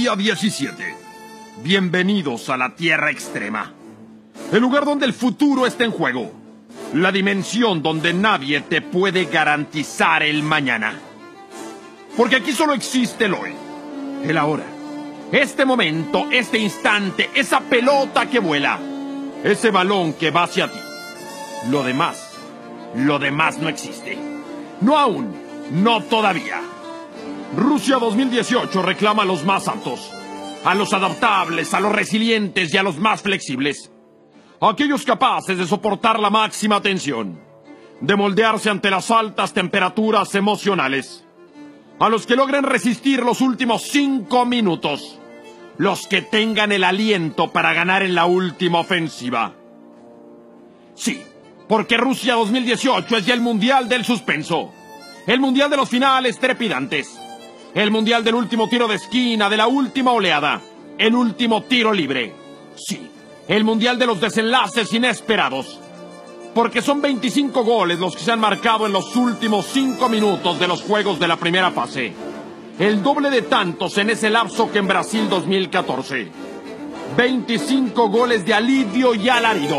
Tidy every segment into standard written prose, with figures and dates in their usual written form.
Día 17. Bienvenidos a la Tierra Extrema. El lugar donde el futuro está en juego. La dimensión donde nadie te puede garantizar el mañana. Porque aquí solo existe el hoy, el ahora. Este momento, este instante, esa pelota que vuela. Ese balón que va hacia ti. Lo demás no existe. No aún, no todavía. Rusia 2018 reclama a los más aptos, a los adaptables, a los resilientes y a los más flexibles. Aquellos capaces de soportar la máxima tensión, de moldearse ante las altas temperaturas emocionales. A los que logren resistir los últimos 5 minutos. Los que tengan el aliento para ganar en la última ofensiva. Sí, porque Rusia 2018 es ya el mundial del suspenso. El mundial de los finales trepidantes. El mundial del último tiro de esquina, de la última oleada. El último tiro libre. Sí, el mundial de los desenlaces inesperados. Porque son 25 goles los que se han marcado en los últimos 5 minutos de los juegos de la primera fase. El doble de tantos en ese lapso que en Brasil 2014. 25 goles de alivio y alarido.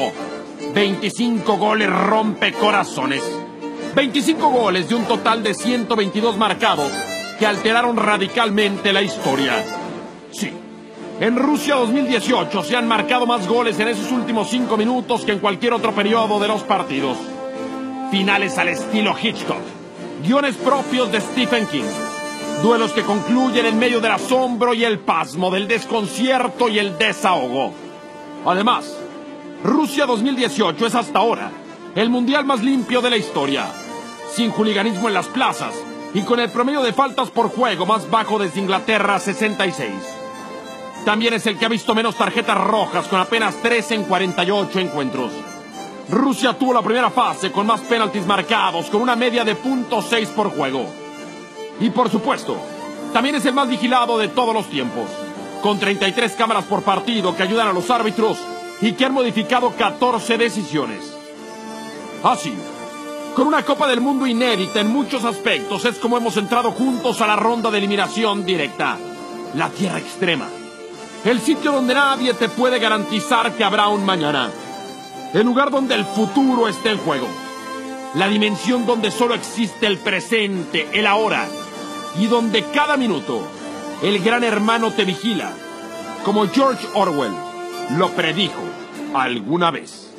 25 goles rompecorazones. 25 goles de un total de 122 marcados que alteraron radicalmente la historia. Sí, en Rusia 2018 se han marcado más goles en esos últimos 5 minutos que en cualquier otro periodo de los partidos. Finales al estilo Hitchcock. Guiones propios de Stephen King. Duelos que concluyen en medio del asombro y el pasmo, del desconcierto y el desahogo. Además, Rusia 2018 es hasta ahora el mundial más limpio de la historia. Sin hooliganismo en las plazas y con el promedio de faltas por juego más bajo desde Inglaterra 66. También es el que ha visto menos tarjetas rojas con apenas 3 en 48 encuentros. Rusia tuvo la primera fase con más penaltis marcados con una media de .6 por juego. Y por supuesto, también es el más vigilado de todos los tiempos, con 33 cámaras por partido que ayudan a los árbitros y que han modificado 14 decisiones. Así, con una Copa del Mundo inédita en muchos aspectos, es como hemos entrado juntos a la ronda de eliminación directa. La Tierra Extrema. El sitio donde nadie te puede garantizar que habrá un mañana. El lugar donde el futuro está en juego. La dimensión donde solo existe el presente, el ahora. Y donde cada minuto el gran hermano te vigila, como George Orwell lo predijo alguna vez.